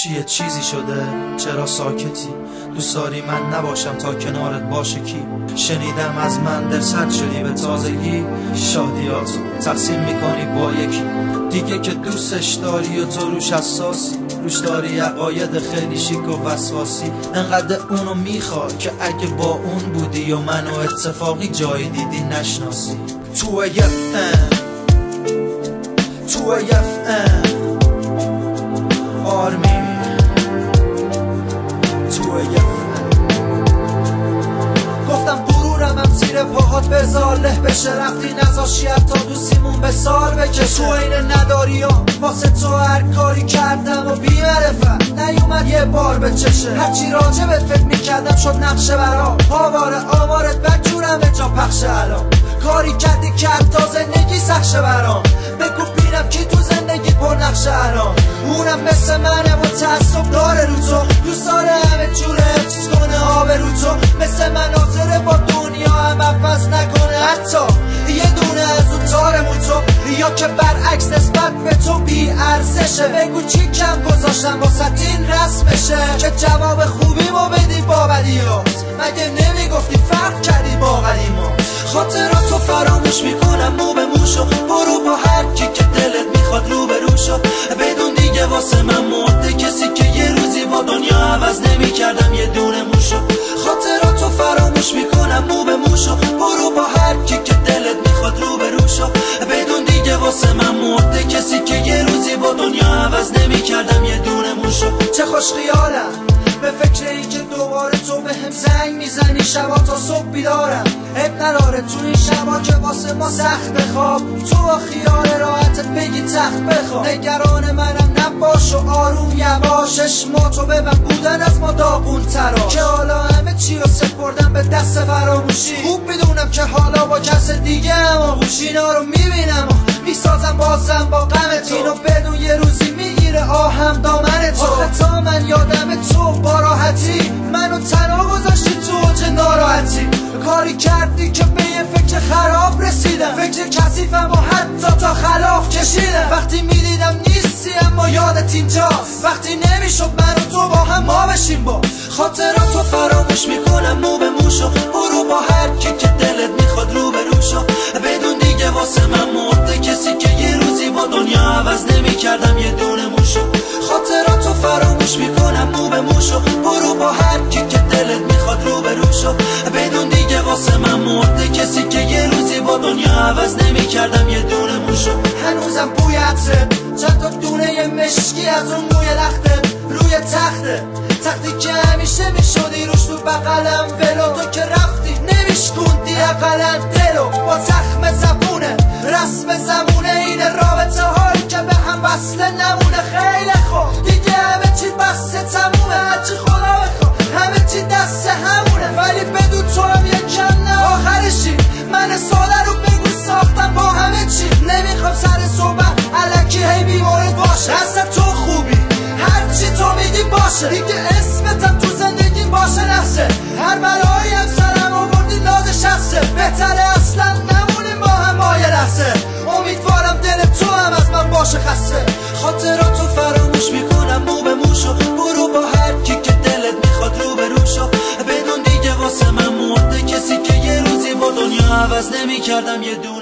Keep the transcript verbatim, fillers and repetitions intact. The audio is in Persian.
چیه چیزی شده؟ چرا ساکتی؟ دوست داری من نباشم تا کنارت باشه کی؟ شنیدم از من درصد شدی به تازگی، شادیاتو تقسیم میکنی با یکی دیگه که دوستش داری و تو روش حساسی، روش داری عقاید خیلی شیک و وسواسی. انقدر اونو میخوای که اگه با اون بودی و منو اتفاقی جایی دیدی نشناسی. تو اف ام تو اف ام آرمی تو اف گفتم غرورم هم زیر پاهات بذار له بشه، رفتی نذاشی حتی دوستیمون به سال بکشه. تو این نداری ها واسه تو هر کاری کردم و بی معرفت نیومد یه بار به چشه. هرچی راجبت فکر میکردم شد نقشه برا آواره آوارت بجورم جا پخش الان. کاری کردی کرد تا زندگی سخشه برام، بگو بینم کی تو زندگی پر نقشه الان. اونم مثل منه و تعصب داره رو تو، دوست داره همه جوره حفظ کنه آب رو تو. مثل من حاضره با دنیا هم عوض نکنه حتی یه دونه از اون تار موتو، یا که برعکس نسبت به تو بی ارزشه. بگو چی کم گذاشتم واسه این رسمشه که جواب خوبی ما بدی با بدیات. مگه نمیگفتی فرق کردی با قدیما؟ خاطراتو فراموش میکنم مو به موشو، برو با هر کی که دلت میخواد رو به روشو. بدون دیگه واسه من مرده کسی که یه روزی با دنیا عوض نمیکردم یه دونه موشو. خاطراتو فراموش میکنم مو به موشو، برو با هر کی که دلت میخواد رو به روشو. بدون دیگه واسه من مرده کسی که یه روزی با دنیا عوض نمیکردم یه دونه موشو. چه خوش خیالم به فکر این که دوباره تو به هم زنگ میزنی شبا تا صبح بیدارم. اب نراره تو این شبا که واسه ما سخت بخواب، تو با خیال راحتت بگی تخت بخواب. نگران منم نباش و آروم یواش، چشماتو ببن بودن از ما داغون ترا که حالا همه چی رو سپردم به دست فراموشی. خوب میدونم که حالا با کس دیگه اما گوشینا رو میبینم و میسازم بازم با غمت. اینو بدون یه روزی میگیره آهم دامن تو. آخه تا من یادم تو با راحتی منو تنها گذاشتی تو اوج ناراحتی. کاری کردی که به یه فکر خراب رسیدم، فکر کثیفم و حتی تا خلاف کشیدم. وقتی میدیدم نیستی اما یادت اینجاست، وقتی نمیشد من و تو با هم ما بشیم با. خاطراتو فراموش میکنم مو به موشو، برو با هر کی که دلت میخواد رو به روشو. بدون دیگه واسه من مرده کسی که یه روزی با دنیا عوض نمیکردم یه دونه موشو. خاطراتو فراموش میکنم مو به موشو، برو با هر کی که دلت میخواد رو به روشو. بدون دیگه واسه من مرده کسی که یه روزی با دنیا عوض نمیکردم یه دونه موشو. هنوزم بوی عطرت، چند تا دونه یه مشکی از اون موی لختت روی تخته، تختی که همیشه میشدی روش تو بغلم ولو. تو که رفتی نمیشکوندی اقلا دلو با زخم زبونه رسم زمونه. این رابطه هایی که به هم وصله نمونه خیلی خوب دیگه همه چی بسته تمومه. هرچی خدا بخواه همه چی دست همونه، ولی بدون تو هم یکم نه آخرشی. من ساده رو بگو ساختم با همه چی، نمیخوام سر صحبت الکی هی بیمورد باشه. اصلا تو خوبی هرچی تو میگی باشه، دیگه اسمتم تو زندگی باشه نفسه. هر بلایی هم سرم آوردی نازش هسته، بهتره اصلا نمونیم با هم با یه لحظه. امیدوارم دل تو هم از من باشه خسته. خاطراتو فراموش میکنم مو به موشو، برو با هر کی که دلت میخواد رو به روشو. بدون دیگه واسه من مرده کسی که یه روزی با دنیا عوض نمیکردم یه دونه